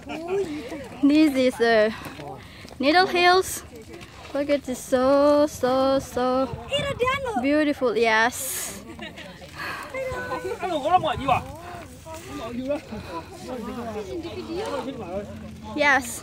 This is Needle Hills. Look at this, so beautiful. Yes. Yes.